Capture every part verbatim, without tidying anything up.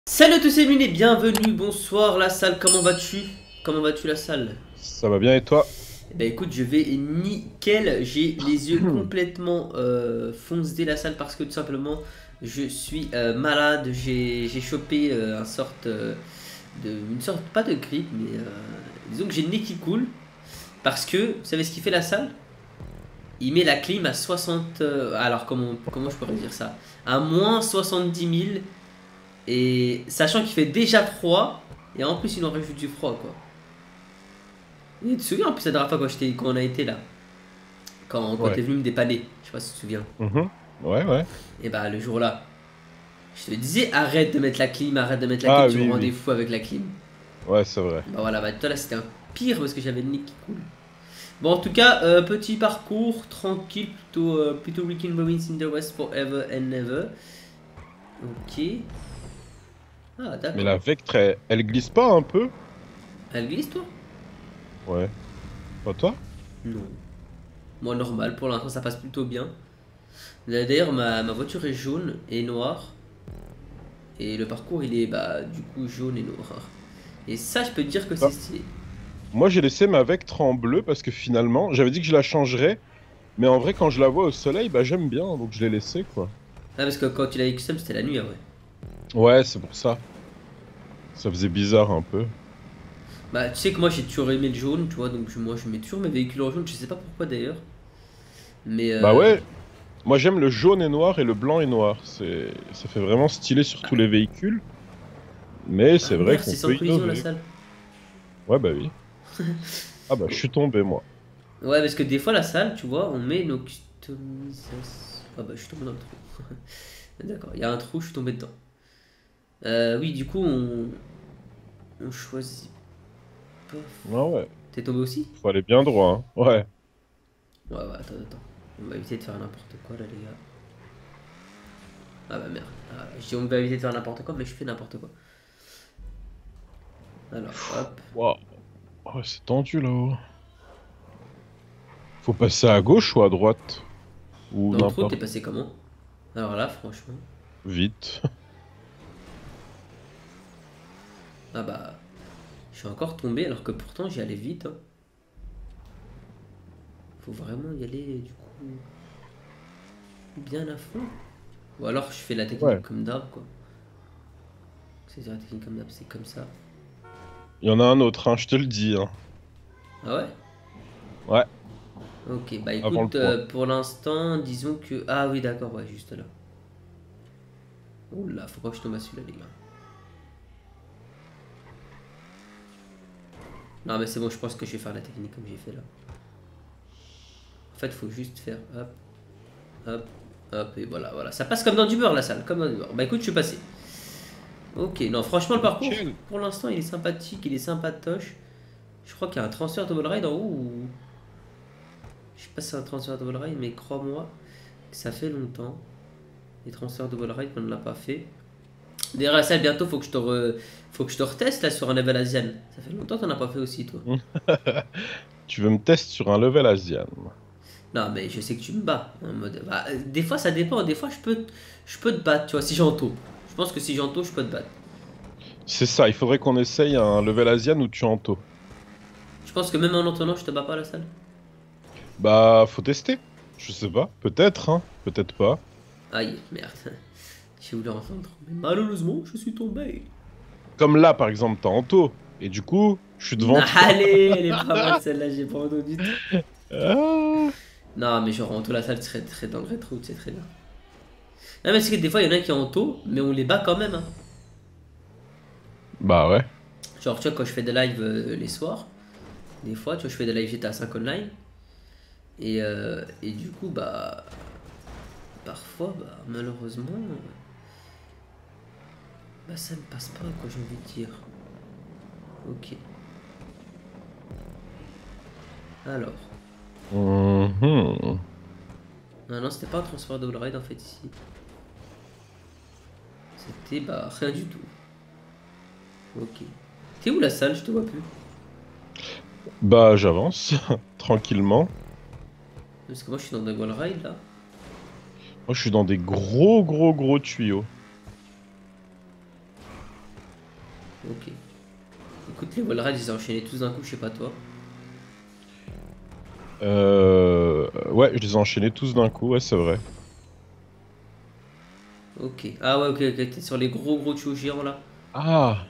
Salut à tous et bienvenue, bienvenue, bonsoir la salle, comment vas-tu? Comment vas-tu la salle? Ça va bien et toi? Eh ben écoute, je vais nickel, j'ai les yeux complètement euh, foncés la salle parce que tout simplement je suis euh, malade, j'ai j'ai chopé euh, un sorte euh, de, une sorte, pas de grippe, mais euh, disons que j'ai le nez qui coule parce que, vous savez ce qu'il fait la salle? Il met la clim à soixante, euh, alors comment, comment je pourrais dire ça? À moins soixante-dix mille. Et sachant qu'il fait déjà froid, et en plus il en rajoute du froid quoi. Et tu te souviens en plus la dernière fois quand, j'étais- quand on a été là, quand, quand Ouais. t'es venu me dépanner, je sais pas si tu te souviens. Mhm. Ouais, ouais. Et bah le jour là, je te disais arrête de mettre la clim, arrête de mettre la clim, Ah tu me oui, rendais oui. fou avec la clim. Ouais, c'est vrai. Bah voilà, bah toi là c'était un pire parce que j'avais le nez qui coule. Bon en tout cas, euh, petit parcours, tranquille, plutôt, euh, plutôt Weekend Ruins in the West forever and ever. Ok. Ah Mais d'accord. la Vectre, elle, elle glisse pas un peu? Elle glisse toi? Ouais. Pas toi? Non. Moi normal, pour l'instant ça passe plutôt bien. D'ailleurs, ma, ma voiture est jaune et noire. Et le parcours, il est bah, du coup jaune et noir. Et ça, je peux te dire que c'est Ah. stylé. Moi, j'ai laissé ma Vectre en bleu parce que finalement, j'avais dit que je la changerais. Mais en vrai, quand je la vois au soleil, bah j'aime bien, donc je l'ai laissée, quoi. Ah, parce que quand tu l'as custom, c'était la nuit, ah ouais. Ouais, c'est pour ça. Ça faisait bizarre un peu. Bah, tu sais que moi, j'ai toujours aimé le jaune, tu vois. Donc, je- moi, je mets toujours mes véhicules en jaune. Je sais pas pourquoi d'ailleurs. Mais, Bah euh... ouais, moi j'aime le jaune et noir et le blanc et noir. C'est, ça fait vraiment stylé sur tous les véhicules. Mais ah c'est vrai merde, qu'on c'est sans peut collision la innover. salle. Ouais, bah oui. Ah bah je suis tombé, moi. Ouais, parce que des fois, la salle, tu vois, on met nos customisations. Ah bah, je suis tombé dans le trou. D'accord, il y a un trou, je suis tombé dedans. Euh, oui, du coup, on, on choisit pas. Ah ouais, T'es tombé aussi? faut aller bien droit, hein. Ouais. Ouais, ouais, attends, attends. On va éviter de faire n'importe quoi là, les gars. Ah bah merde. Ah, je dis on va éviter de faire n'importe quoi, mais je fais n'importe quoi. Alors, hop. Waouh. Oh, c'est tendu là-haut. Faut passer à gauche ou à droite? Ou Dans le trou, t'es n'importe. passé comment? Alors là, franchement. Vite. Ah bah. Je suis encore tombé alors que pourtant j'y allais vite. Hein. Faut vraiment y aller du coup. Bien à fond. Ou alors je fais la technique Ouais. comme d'hab quoi. C'est la technique comme d'hab, c'est comme ça. Il y en a un autre, hein, je te le dis, hein. Ah ouais? Ouais, Ok, bah avant le écoute, point. euh, pour l'instant, disons que. Ah oui, d'accord, ouais, juste là. Oula, faut pas que je tombe à celui-là, les gars. Non, mais c'est bon, je pense que je vais faire la technique comme j'ai fait là. En fait, faut juste faire hop, hop, hop, et voilà, voilà. Ça passe comme dans du beurre la salle, comme dans du beurre. Bah écoute, je suis passé. Ok, non, franchement, le parcours, Nickel. pour l'instant, il est sympathique, il est sympatoche. Je crois qu'il y a un transfert double ride en haut ou. Je sais pas si c'est un transfert double ride, mais crois-moi que ça fait longtemps. Les transferts double ride qu'on ne l'a pas fait. D'ailleurs, la salle, bientôt, faut que je te re... faut que je te reteste là sur un level Asian. Ça fait longtemps que t'en as pas fait aussi, toi. Tu veux me tester sur un level Asian? Non, mais je sais que tu me bats. En mode... bah, euh, des fois, ça dépend. Des fois, je peux, je peux te battre, tu vois, si j'entoure. Je pense que si j'entoure, je peux te battre. C'est ça, il faudrait qu'on essaye un level Asian où tu es en taux. Je pense que même en entraînant, je te bats pas à la salle. Bah, faut tester. Je sais pas. Peut-être, hein. Peut-être pas. Aïe, merde. J'ai voulu entendre. Mais malheureusement, je suis tombé. Comme là, par exemple, t'es en taux. Et du coup, je suis devant toi. Allez, elle est pas mal celle-là, j'ai pas entendu du tout. Ah. Non, mais genre en tout, la salle serait très dans le rétro, c'est très bien. Non, mais c'est que des fois, il y en a qui ont en taux, mais on les bat quand même. Hein. Bah ouais. Genre, tu vois, quand je fais des lives euh, les soirs, des fois, tu vois, je fais des lives G T A cinq online. Et, euh, et du coup, bah. Parfois, bah, malheureusement. euh, Bah, ça ne passe pas, quoi, j'ai envie de dire. Ok. Alors. Mhm. Non, non, c'était pas un transfert de ride en fait ici. C'était, bah, rien du tout. Ok. T'es où la salle? Je te vois plus. Bah, j'avance tranquillement. Parce que moi, je suis dans des wall ride là. Moi, je suis dans des gros, gros, gros tuyaux. Ok. Écoute, les wall rides, ils ont enchaîné tous d'un coup, je sais pas toi. Euh... Ouais, je les ai enchaînés tous d'un coup, ouais, c'est vrai. Ok. Ah ouais, ok, ok, t'es sur les gros gros tuyaux géants là. Ah!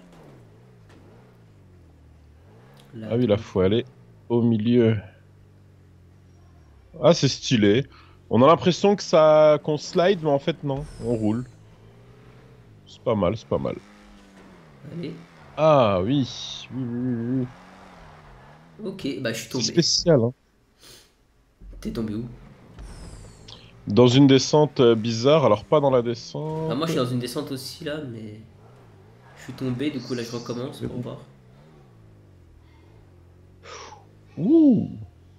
Là, Ah oui, là, donc. faut aller au milieu. Ah, c'est stylé. On a l'impression que ça... qu'on slide, mais en fait, non. On roule. C'est pas mal, c'est pas mal. Allez. Ah oui, oui, oui, oui, oui. Ok, bah je suis C'est tombé. spécial, hein. T'es tombé où? Dans une descente euh, bizarre, alors pas dans la Ah, moi descente. je suis dans une descente aussi là, mais je suis tombé, du coup là je recommence C'est pour bon. voir. Ouh!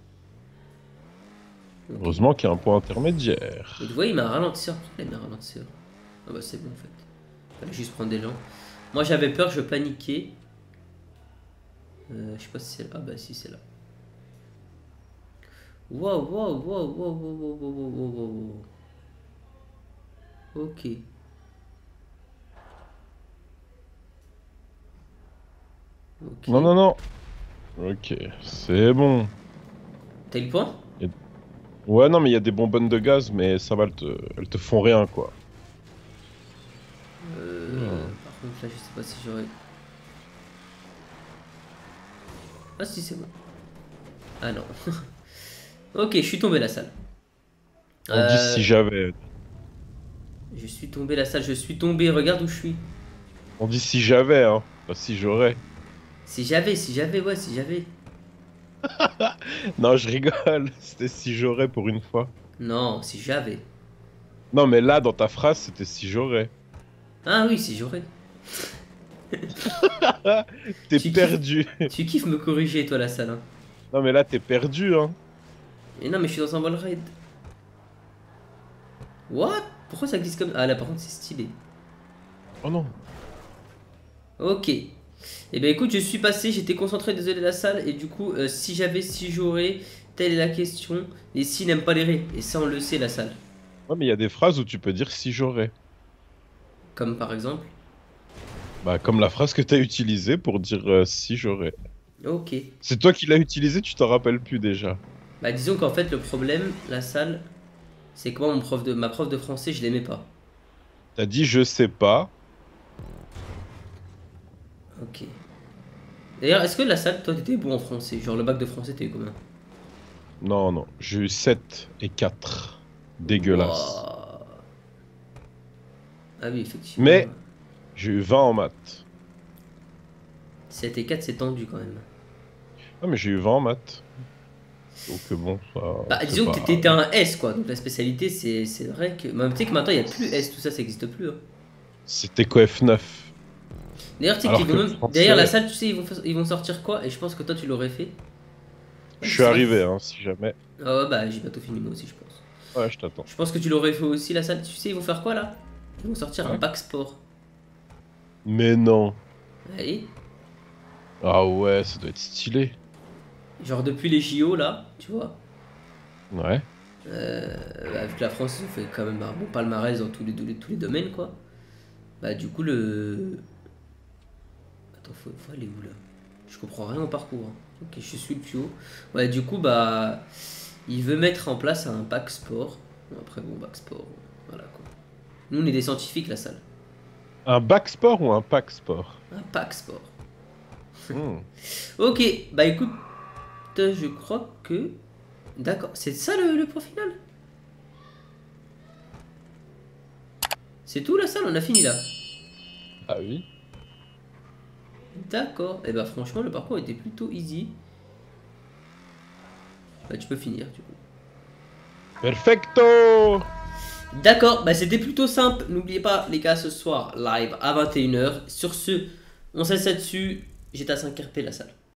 Ok. Heureusement qu'il y a un point Mais tu intermédiaire. vois, il m'a un ralentisseur. Pourquoi il m'a un ralentisseur? Ah bah c'est bon en fait. Fallait juste prendre des gens. Moi j'avais peur, je paniquais. Euh, je sais pas si c'est là. Ah bah si c'est là. Waouh, waouh, waouh, waouh, waouh, waouh, waouh, waouh, waouh, waouh. Ok. Non, Ok. non, non. Ok, c'est bon. T'as eu le point? Il y a- Ouais, non, mais il y a des bonbonnes de gaz, mais ça va, elles te, elles te font rien, quoi. Euh, Oula. par contre là je sais pas si j'aurais. Ah si c'est bon. Ah non. Ok, je suis tombé la salle. On dit si Euh, j'avais. je suis tombé la salle, je suis tombé, regarde où je suis. On dit si j'avais, hein. Pas si j'aurais. Si j'avais, si j'avais, ouais, si j'avais. Non, je rigole. C'était si j'aurais pour une fois. Non, si j'avais. Non, mais là, dans ta phrase, c'était si j'aurais. Ah oui, si j'aurais. T'es Tu kiffes, perdu. tu kiffes me corriger, toi, la salle. Hein. Non, mais là, t'es perdu, hein. Et non, mais je suis dans un wall ride. What? Pourquoi ça glisse comme. Ah là, par contre, c'est stylé. Oh non. Ok. Eh ben écoute, je suis passé, j'étais concentré, désolé la salle. Et du coup, euh, si j'avais, si j'aurais, telle est la question. Les si n'aiment pas les ré. Et ça, on le sait, la salle. Ouais, mais il y a des phrases où tu peux dire si j'aurais. Comme par exemple. Bah, comme la phrase que t'as utilisée pour dire euh, si j'aurais. Ok. C'est toi qui l'as utilisée, tu t'en rappelles plus déjà. Bah disons qu'en fait, le problème, la salle, c'est que moi, mon prof de, ma prof de français, je l'aimais pas. T'as dit je sais pas. Ok. D'ailleurs, est-ce que la salle, toi, t'étais bon en français? Genre le bac de français, t'es eu combien? Non, non, j'ai eu sept et quatre. Dégueulasse. Wouah. Ah oui, effectivement. Mais j'ai eu vingt en maths. sept et quatre, c'est tendu quand même. Ah, mais j'ai eu vingt en maths. Donc euh, bon, ça, Bah, c'est disons que pas... t'étais un S, quoi. Donc la spécialité, c'est c'est vrai que. Mais tu sais que maintenant, il n'y a plus S, tout ça, ça n'existe plus. Hein. C'était quoi F neuf? D'ailleurs, tu sais qu'ils Alors vont que le même. Derrière la français, salle, tu sais, ils vont, fa- ils vont sortir quoi? Et je pense que toi, tu l'aurais fait. Bah, je suis justement. arrivé, hein, si jamais. Ah ouais, bah, j'ai bientôt fini, moi aussi, je pense. Ouais, je t'attends. Je pense que tu l'aurais fait aussi, la salle. Tu sais, ils vont faire quoi là? Ils vont sortir un Ouais. bac sport. Mais non. Allez. Ah ouais, ça doit être stylé. Genre depuis les J O là, tu vois. Ouais. Euh, bah, vu que la France ils ont fait quand même un bon palmarès dans tous les, tous les, tous les domaines quoi. Bah du coup le... Attends, faut, faut aller où là? Je comprends rien au parcours. Hein. Ok, je suis le plus haut. Ouais, du coup bah... Il veut mettre en place un bac sport. Bon, après bon, bac sport, voilà quoi. Nous on est des scientifiques la salle. Un bac sport ou un pack sport? Un bac sport. Hmm. Ok, bah écoute, je crois que... D'accord, c'est ça le, le point final? C'est tout la salle, on a fini là. Ah oui. D'accord, et bah franchement le parcours était plutôt easy. Bah tu peux finir du coup. Perfecto! D'accord, bah c'était plutôt simple. N'oubliez pas les gars, ce soir live à vingt et une heures. Sur ce, on se laisse là-dessus. J'étais à cinq R P la salle.